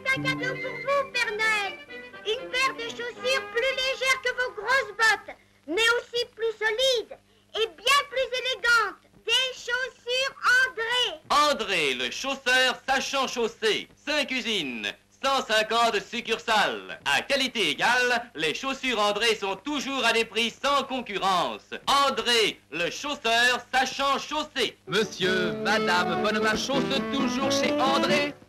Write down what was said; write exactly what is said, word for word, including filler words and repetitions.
un cadeau pour vous, Père Noël. Une paire de chaussures plus légères que vos grosses bottes, mais aussi plus solides et bien plus élégantes. Des chaussures André. André, le chausseur sachant chausser. cinq usines, cent cinquante succursales. À qualité égale, les chaussures André sont toujours à des prix sans concurrence. André, le chausseur sachant chausser. Monsieur, madame, Bonhomme chausse toujours chez André.